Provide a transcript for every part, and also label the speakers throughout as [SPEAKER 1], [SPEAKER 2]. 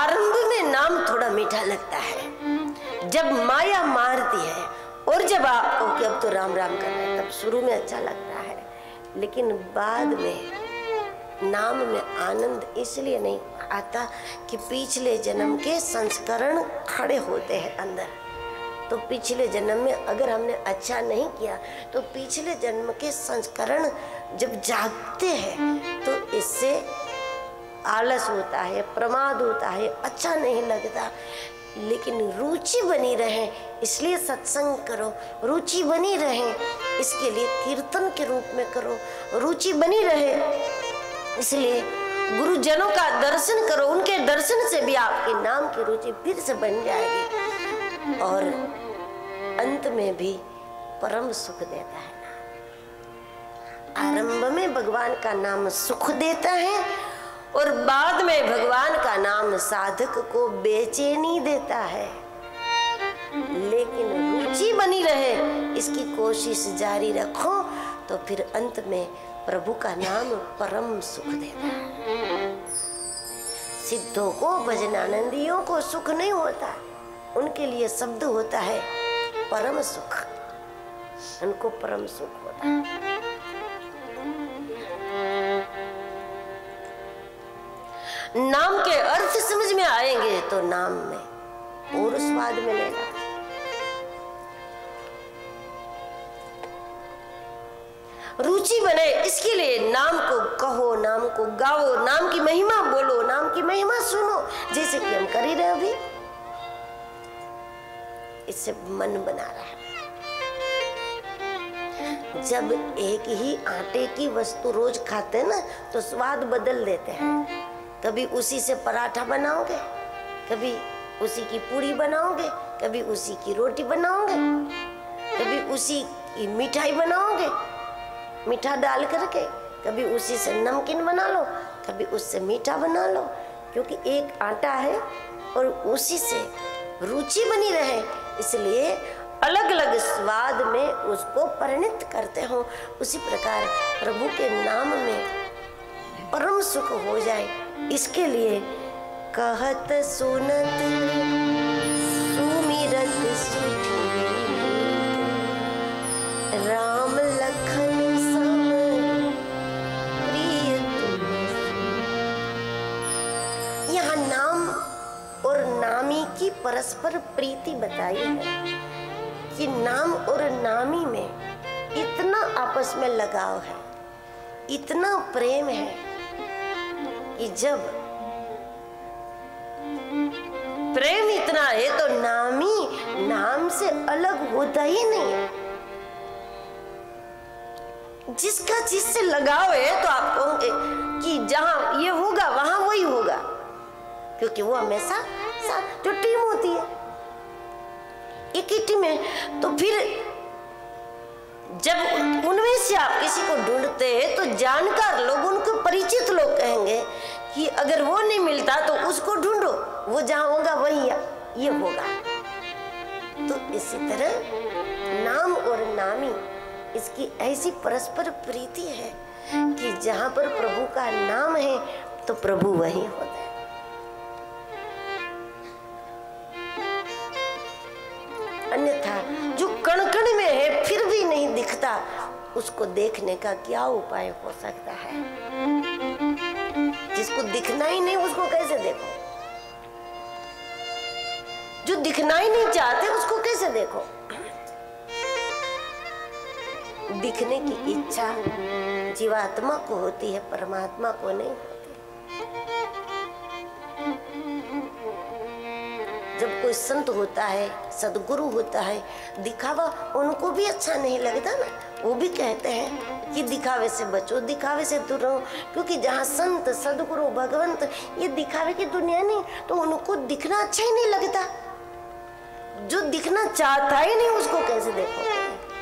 [SPEAKER 1] आरंभ में नाम थोड़ा मीठा लगता है, जब माया मारती है और जब आप ओके अब तो राम राम कर रहे हैं, तब शुरू में अच्छा लगता है, लेकिन बाद में नाम में आनंद इसलिए नहीं आता कि पिछले जन्म के संस्करण खड़े होते हैं अंदर। तो पिछले जन्म में अगर हमने अच्छा नहीं किया तो पिछले जन्म के संस्करण जब जागते हैं तो इससे आलस होता है, प्रमाद होता है, अच्छा नहीं लगता। लेकिन रुचि बनी रहे इसलिए सत्संग करो, रुचि बनी रहे इसके लिए कीर्तन के रूप में करो, रुचि बनी रहे इसलिए गुरुजनों का दर्शन करो, उनके दर्शन से भी आपके नाम की रुचि फिर से बन जाएगी और अंत में भी परम सुख देता है। आरंभ में भगवान का नाम सुख देता है और बाद में भगवान का नाम साधक को बेचैनी देता है। लेकिन रुचि बनी रहे इसकी कोशिश जारी रखो तो फिर अंत में प्रभु का नाम परम सुख देता है। सिद्धों को, भजनानंदियों को सुख नहीं होता, उनके लिए शब्द होता है परम सुख, उनको परम सुख होता है। नाम के अर्थ समझ में आएंगे तो नाम में और स्वाद मिलेगा। रुचि बने इसके लिए नाम को कहो, नाम को गाओ, नाम की महिमा बोलो, नाम की महिमा सुनो, जैसे कि हम कर ही रहे अभी। इससे मन बना रहा है। जब एक ही आटे की वस्तु रोज खाते हैं ना तो स्वाद बदल देते हैं। कभी उसी से पराठा बनाओगे, कभी उसी की पूरी बनाओगे, कभी उसी की रोटी बनाओगे, कभी उसी की मिठाई बनाओगे मीठा डाल करके, कभी उसी से नमकीन बना लो, कभी उससे मीठा बना लो, क्योंकि एक आटा है और उसी से रुचि बनी रहे इसलिए अलग अलग स्वाद में उसको परिणित करते हो। उसी प्रकार प्रभु के नाम में परम सुख हो जाए इसके लिए कहत सुनत सुमिरत सुखी राम लखन सम प्रिय तुलसी। यहाँ नाम और नामी की परस्पर प्रीति बताई है कि नाम और नामी में इतना आपस में लगाव है, इतना प्रेम है कि जब प्रेम इतना है तो नामी नाम से अलग होता ही नहीं है। जिसका जिससे लगाव है तो आप कहोगे कि जहां ये होगा वहां वही होगा, क्योंकि वो हमेशा साथ जो टीम होती है एक ही टीम है। तो फिर जब उनमें से आप किसी को ढूंढते हैं तो जानकार लोग, उनको परिचित लोग कहेंगे कि अगर वो नहीं मिलता तो उसको ढूंढो, वो जहां होगा वही ये होगा। तो इसी तरह नाम और नामी इसकी ऐसी परस्पर प्रीति है कि जहां पर प्रभु का नाम है तो प्रभु वही होता है। अन्यथा जो कण कण में है फिर भी नहीं दिखता, उसको देखने का क्या उपाय हो सकता है? जिसको दिखना ही नहीं उसको कैसे देखो? जो दिखना ही नहीं चाहते उसको कैसे देखो? दिखने की इच्छा जीवात्मा को होती है, परमात्मा को नहीं होती। जब कोई संत होता है, सदगुरु होता है, दिखावा उनको भी अच्छा नहीं लगता ना, वो भी कहते हैं कि दिखावे से बचो, दिखावे से दूर रहो, क्योंकि जहाँ संत, सदगुरु, भगवंत ये दिखावे की दुनिया नहीं तो उनको दिखना अच्छा ही नहीं लगता। जो दिखना चाहता ही नहीं उसको कैसे देखोगे?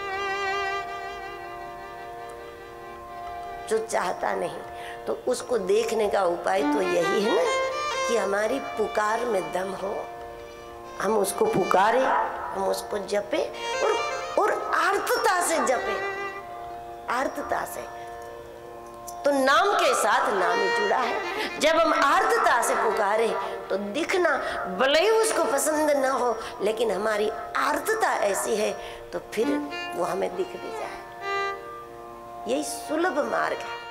[SPEAKER 1] जो चाहता नहीं तो उसको देखने का उपाय तो यही है ना कि हमारी पुकार में दम हो, हम उसको पुकारे, हम उसको जपे और आर्तता से जपे, आर्तता से। तो नाम के साथ नाम ही जुड़ा है। जब हम आर्तता से पुकारे तो दिखना भले ही उसको पसंद ना हो, लेकिन हमारी आर्तता ऐसी है तो फिर वो हमें दिख भी जाए। यही सुलभ मार्ग है।